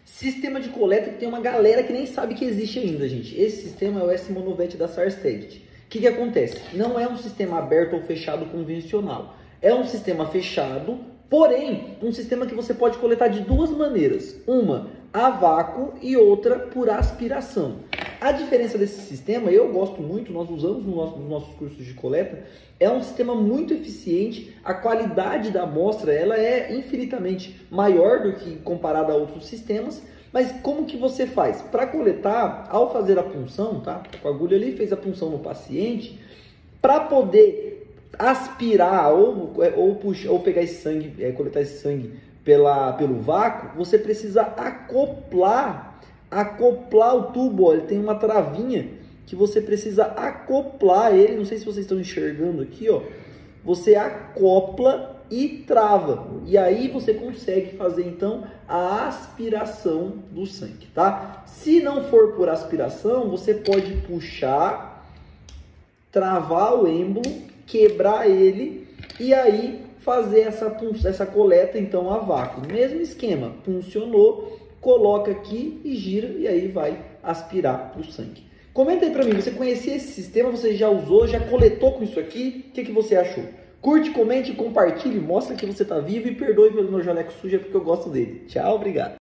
Sistema de coleta que tem uma galera que nem sabe que existe ainda, gente. Esse sistema é o S-Monovet da Sarstedt. O que acontece? Não é um sistema aberto ou fechado convencional. É um sistema fechado, porém, um sistema que você pode coletar de duas maneiras. Uma a vácuo e outra por aspiração. A diferença desse sistema, eu gosto muito, nós usamos nos nossos cursos de coleta, é um sistema muito eficiente, a qualidade da amostra ela é infinitamente maior do que comparada a outros sistemas, mas como que você faz? Para coletar, ao fazer a punção, tá? Com a agulha ali, fez a punção no paciente, para poder aspirar ou puxar, ou pegar esse sangue, coletar esse sangue pelo vácuo, você precisa acoplar o tubo, ó, ele tem uma travinha que você precisa acoplar ele, não sei se vocês estão enxergando aqui, ó, você acopla e trava, e aí você consegue fazer então a aspiração do sangue, tá? Se não for por aspiração, você pode puxar, travar o êmbolo, quebrar ele e aí fazer essa coleta então a vácuo. Mesmo esquema, funcionou, coloca aqui e gira e aí vai aspirar o sangue. Comenta aí pra mim, você conhecia esse sistema, você já usou, já coletou com isso aqui? O que você achou? Curte, comente, compartilhe, mostra que você tá vivo e perdoe pelo meu jaleco sujo, porque eu gosto dele. Tchau, obrigado.